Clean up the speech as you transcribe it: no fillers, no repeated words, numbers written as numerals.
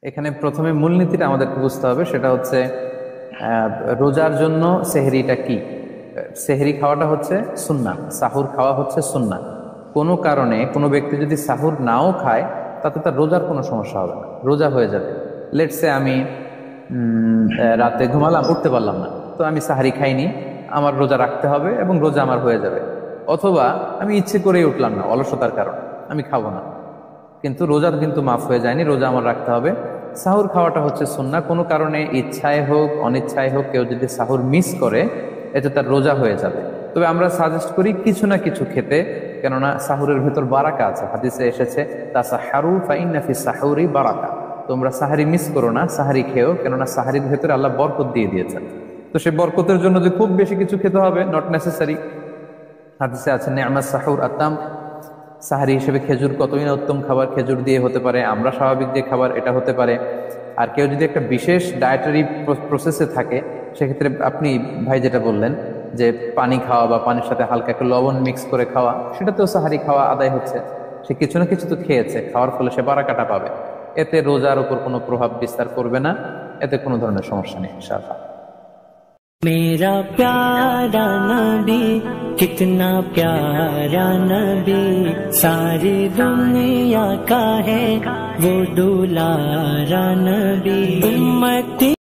এখানে প্রথমে মূলনীতিটা আমাদেরকে বুঝতে হবে, সেটা হচ্ছে রোজার জন্য সেহরিটা কি। সেহরি খাওয়াটা হচ্ছে সুন্নাহ, সাহুর খাওয়া হচ্ছে সুন্নাহ। কোনো কারণে কোনো ব্যক্তি যদি সাহুর নাও খায় তাতে তার রোজার কোনো সমস্যা হবে না, রোজা হয়ে যাবে। লেটসে আমি রাতে ঘুমালাম, উঠতে পারলাম না, তো আমি সাহারি খাইনি, আমার রোজা রাখতে হবে এবং রোজা আমার হয়ে যাবে। অথবা আমি ইচ্ছে করেই উঠলাম না, অলসতার কারণে আমি খাবো না, কিন্তু রোজা কিন্তু মাফ হয়ে যায়নি, রোজা আমার রাখতে হবে। সাহুর খাওয়াটা হচ্ছে সুন্নাহ। কোনো কারণে ইচ্ছায় হোক অনিচ্ছায় হোক কেউ যদি সাহুর মিস করে এতে তার রোজা হয়ে যাবে। তবে আমরা সাজেস্ট করি কিছু না কিছু খেতে, কেননা সাহুরের ভেতর বারাকা আছে, হাদিসে এসেছে তাসাহারু ফাইন্না ফি সাহুরি বারাকা। তোমরা সাহারি মিস করো না, সাহারি খেও, কেননা সাহারির ভেতরে আল্লাহ বরকত দিয়ে দিয়েছেন। তো সে বরকতের জন্য যে খুব বেশি কিছু খেতে হবে, নট নেসেসারি। হাদিসে আছে নেআমাস সাহুর আতাম, সাহারি হিসেবে খেজুর কতই না উত্তম খাবার, খেজুর দিয়ে হতে পারে, আমরা স্বাভাবিক যে খাবার এটা হতে পারে। আর কেউ যদি একটা বিশেষ ডায়েটারি প্রসেসে থাকে, সেক্ষেত্রে আপনি ভাই যেটা বললেন যে পানি খাওয়া বা পানির সাথে হালকা একটা লবণ মিক্স করে খাওয়া, সেটাতেও সাহারি খাওয়া আদায় হচ্ছে। সে কিছু না কিছু তো খেয়েছে, খাওয়ার ফলে সে বারাকাটা পাবে। এতে রোজার উপর কোনো প্রভাব বিস্তার করবে না, এতে কোনো ধরনের সমস্যা নেই ইনশাআল্লাহ। मेरा प्यारा नबी, कितना प्यारा नबी, सारी दुनिया का है वो दुलारा नबी। उम्मती